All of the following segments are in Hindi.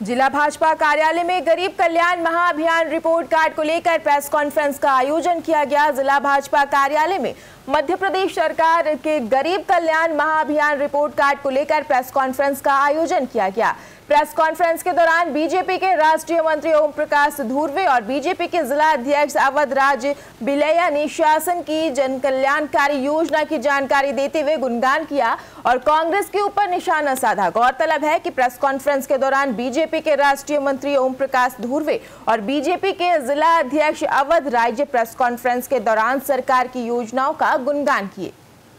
जिला भाजपा कार्यालय में गरीब कल्याण महाअभियान रिपोर्ट कार्ड को लेकर प्रेस कॉन्फ्रेंस का आयोजन किया गया। जिला भाजपा कार्यालय में मध्य प्रदेश सरकार के गरीब कल्याण महाअभियान रिपोर्ट कार्ड को लेकर प्रेस कॉन्फ्रेंस का आयोजन किया गया। प्रेस कॉन्फ्रेंस के दौरान बीजेपी के राष्ट्रीय मंत्री ओम प्रकाश धुर्वे और बीजेपी के जिला अध्यक्ष अवध राज बिलैया ने शासन की जन कल्याणकारी योजना की जानकारी देते हुए गुणगान किया और कांग्रेस के ऊपर निशाना साधा। गौरतलब है कि प्रेस कॉन्फ्रेंस के दौरान बीजेपी के राष्ट्रीय मंत्री ओम प्रकाश धुर्वे और बीजेपी के जिला अध्यक्ष अवध राज प्रेस कॉन्फ्रेंस के दौरान सरकार की योजनाओं का गुणगान किए।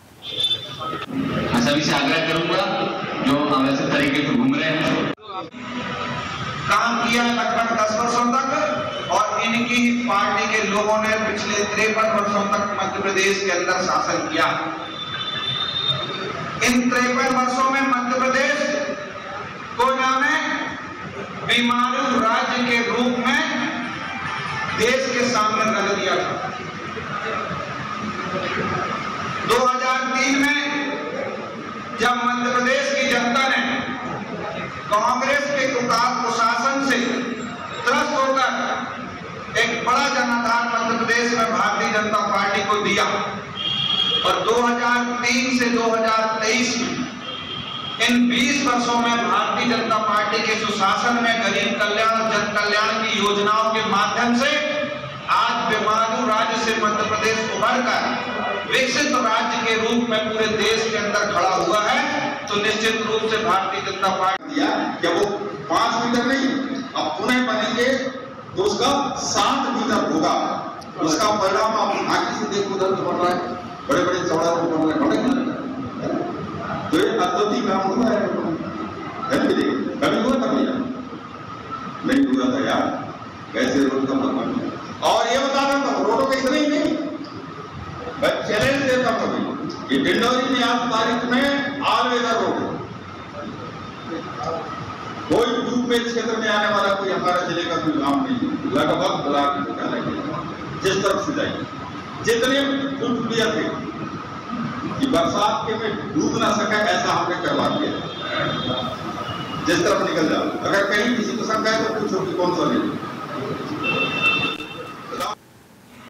सभी से आग्रह करूंगा जो वैसे तरीके से घूम रहे हैं, काम किया लगभग 10 वर्षों तक और इनकी पार्टी के लोगों ने पिछले 53 वर्षों तक मध्य प्रदेश के अंदर शासन किया। इन 53 वर्षों में मध्य प्रदेश को इन्होंने बीमारू राज्य के रूप में देश के सामने रख दिया था। 2003 में जब मध्य प्रदेश की जनता ने कांग्रेस के कुशासन से त्रस्त होकर एक बड़ा जनाधार मध्य प्रदेश में भारतीय जनता पार्टी को दिया और 2003 से 2023 में इन 20 वर्षों में भारतीय जनता पार्टी के सुशासन में गरीब कल्याण और जन कल्याण की योजनाओं के माध्यम से आज बेमारू राज्य से मध्य प्रदेश उभर कर विकसित राज्य के रूप में पूरे देश के अंदर खड़ा हुआ है। तो निश्चित रूप से भारतीय जनता पार्टी दिया कि वो 5 मीटर नहीं, अब पुनः बनेंगे तो उसका 7 मीटर होगा। उसका परिणाम आप आंखों से देखो, उधर तो बढ़ रहा है, बड़े बड़े चौड़ाहे बन रहे हैं। तो ये अद्भुत काम हुआ है। कभी हुआ था भैया? नहीं हुआ था यार, कैसे रोड का मतलब। और ये बता रहा था रोडों का इतना ही नहीं, मैं चैलेंज देता हूँ कि डिंडौरी में आज तारीख में आलवेदर रोड कोई ग्रुप में क्षेत्र में आने वाला कोई हमारा जिले का कोई काम नहीं है। लगभग ब्लॉक जिस तरफ से जाएंगे जितने फुटपुलिया थे कि बरसात के में डूब ना सके ऐसा हमने करवा दिया। जिस तरफ निकल जाओ, अगर कहीं किसी को शंका है तो पूछो कि कौन सा नहीं।